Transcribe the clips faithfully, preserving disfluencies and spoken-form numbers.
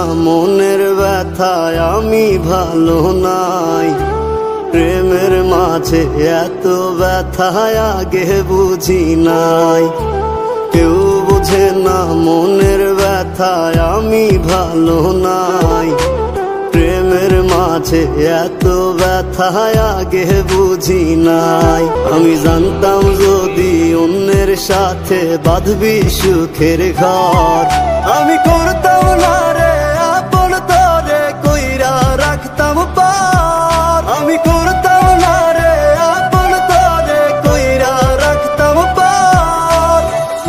মনের ব্যথায় আমি ভালো নাই। প্রেমের মাঝে এত ব্যথায় আগে বুঝি নাই। কেউ বুঝে না মনের ব্যথায় আমি ভালো নাই। প্রেমের মাঝে এত ব্যথায় আগে বুঝি নাই। আমি জানতাম যদি অন্যের সাথে বাঁধবি সুখের ঘর, আমি করতাম না রে আপন তোরে কইরা রাখতাম পার। আমি করতাম না রে আপন তোরে কইরা রাখতাম পার।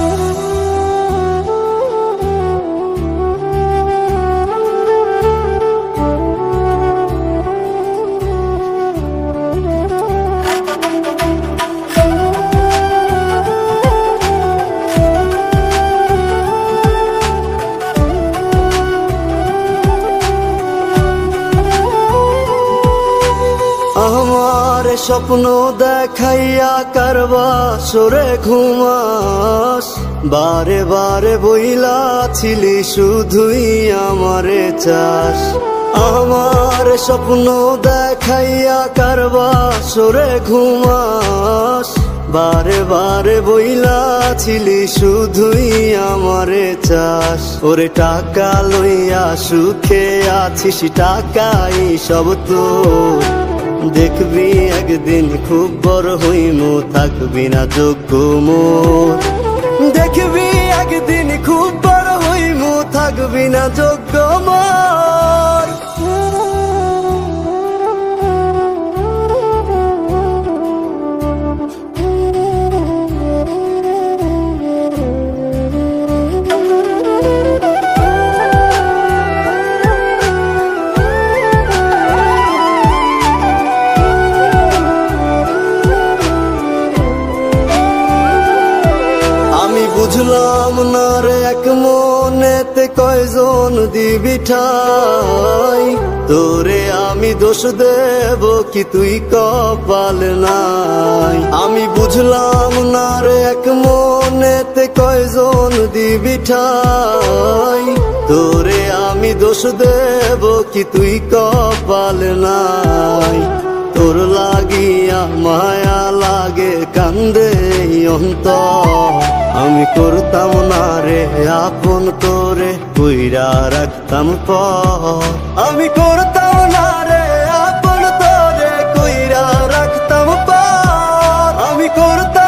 আমার স্বপ্ন দেখাইয়া কারবা সরে ঘুমাস, বারে বারে বইলা ছিলি শুধুই আমারে চাস। আমার স্বপ্ন দেখাইয়া কারবা সরে ঘুমাস, বারে বারে বইলা ছিলি শুধুই আমারে চাস। ওরে টাকা লইয়া সুখে আছিস, টাকাই সব তোর। দেখবি একদিন খুব বড় হইমু, থাকবি না যোগ্য মোর। দেখবি একদিন খুব বড় হইমু, থাকবি না যোগ্য মোর। বুঝলাম না রে এক মনেতে কয়জন দিবি ঠাই, তোরে আমি দোষ দেব কি তুই কপাল নাই। আমি বুঝলাম না রে এক মনেতে কয়জন দিবি ঠাই, তোরে আমি দোষ দেব কি তুই কপাল নাই। তোর লাগিয়া মায়া লাগে কান্দে অন্তর, আমি করতাম না রে আপন তোরে কইরা রাখতাম পর। আমি করতাম না রে আপন তোরে কইরা রাখতাম পর। আমি করতাম